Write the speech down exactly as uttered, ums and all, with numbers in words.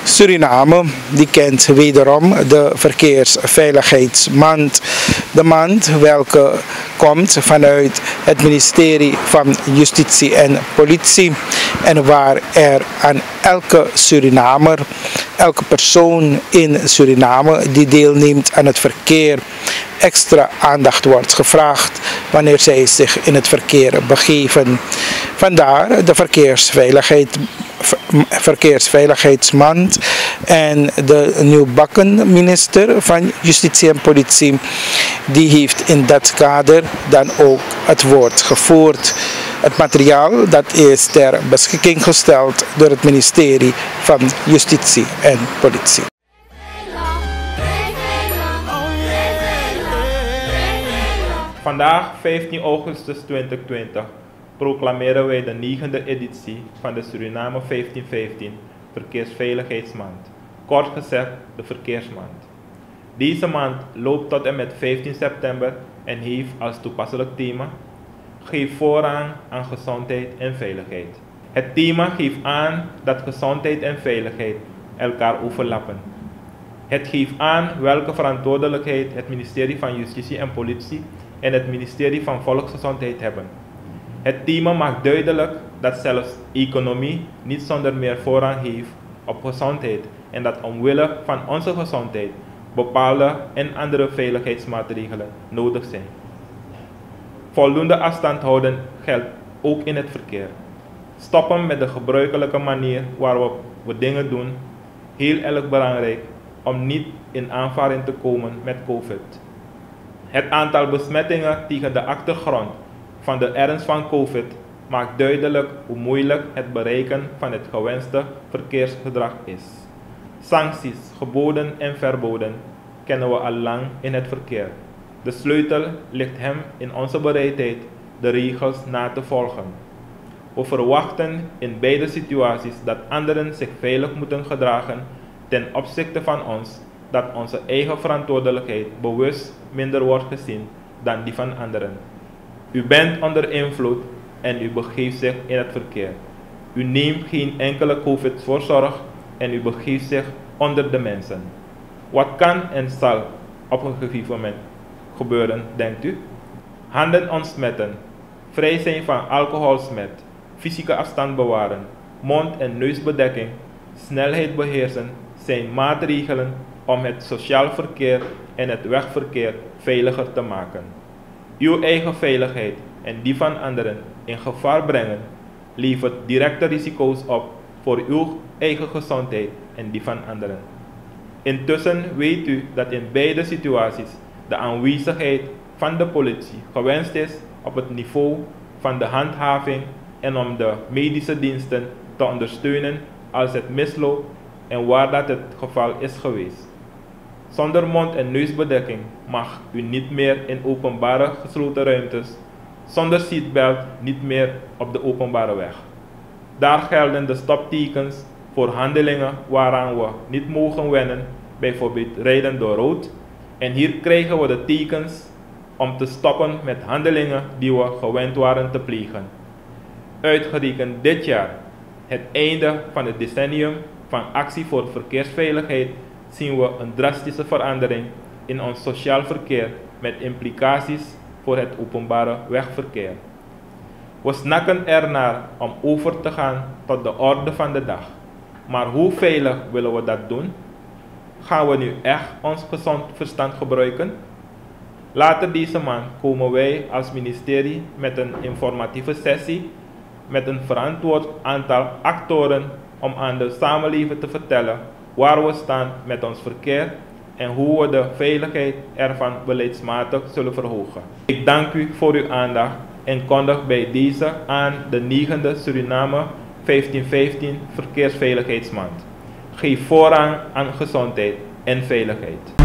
Suriname die kent wederom de verkeersveiligheidsmaand. De maand welke komt vanuit het ministerie van Justitie en Politie en waar er aan elke Surinamer, elke persoon in Suriname die deelneemt aan het verkeer extra aandacht wordt gevraagd wanneer zij zich in het verkeer begeven. Vandaar de verkeersveiligheid, verkeersveiligheidsmaand en de nieuwbakken minister van Justitie en Politie die heeft in dat kader dan ook het woord gevoerd. Het materiaal dat is ter beschikking gesteld door het ministerie van Justitie en Politie. Vandaag, vijftien augustus tweeduizend twintig, proclameren wij de negende editie van de Suriname vijftien vijftien Verkeersveiligheidsmaand, kort gezegd de Verkeersmaand. Deze maand loopt tot en met vijftien september en heeft als toepasselijk thema: geef voorrang aan gezondheid en veiligheid. Het thema geeft aan dat gezondheid en veiligheid elkaar overlappen. Het geeft aan welke verantwoordelijkheid het ministerie van Justitie en Politie en het ministerie van Volksgezondheid hebben. Het thema maakt duidelijk dat zelfs economie niet zonder meer voorrang heeft op gezondheid en dat omwille van onze gezondheid bepaalde en andere veiligheidsmaatregelen nodig zijn. Voldoende afstand houden geldt ook in het verkeer. Stoppen met de gebruikelijke manier waarop we dingen doen, heel erg belangrijk om niet in aanvaring te komen met COVID. Het aantal besmettingen tegen de achtergrond van de ernst van COVID maakt duidelijk hoe moeilijk het bereiken van het gewenste verkeersgedrag is. Sancties, geboden en verboden kennen we al lang in het verkeer. De sleutel ligt hem in onze bereidheid de regels na te volgen. We verwachten in beide situaties dat anderen zich veilig moeten gedragen ten opzichte van ons, dat onze eigen verantwoordelijkheid bewust minder wordt gezien dan die van anderen. U bent onder invloed en u begeeft zich in het verkeer. U neemt geen enkele COVID-voorzorg en u begeeft zich onder de mensen. Wat kan en zal op een gegeven moment gebeuren, denkt u? Handen ontsmetten, vrij zijn van alcoholsmet, fysieke afstand bewaren, mond- en neusbedekking, snelheid beheersen zijn maatregelen om het sociaal verkeer en het wegverkeer veiliger te maken. Uw eigen veiligheid en die van anderen in gevaar brengen levert directe risico's op voor uw eigen gezondheid en die van anderen. Intussen weet u dat in beide situaties de aanwezigheid van de politie gewenst is op het niveau van de handhaving en om de medische diensten te ondersteunen als het misloopt en waar dat het geval is geweest. Zonder mond- en neusbedekking mag u niet meer in openbare gesloten ruimtes, zonder seatbelt niet meer op de openbare weg. Daar gelden de stoptekens voor handelingen waaraan we niet mogen wennen, bijvoorbeeld rijden door rood. En hier krijgen we de tekens om te stoppen met handelingen die we gewend waren te plegen. Uitgerekend dit jaar, het einde van het decennium van actie voor verkeersveiligheid, zien we een drastische verandering in ons sociaal verkeer met implicaties voor het openbare wegverkeer. We snakken ernaar om over te gaan tot de orde van de dag. Maar hoe veilig willen we dat doen? Gaan we nu echt ons gezond verstand gebruiken? Later deze maand komen wij als ministerie met een informatieve sessie met een verantwoord aantal actoren om aan de samenleving te vertellen waar we staan met ons verkeer en hoe we de veiligheid ervan beleidsmatig zullen verhogen. Ik dank u voor uw aandacht en kondig bij deze aan de negende Suriname vijftien vijftien Verkeersveiligheidsmaand. Geef voorrang aan gezondheid en veiligheid.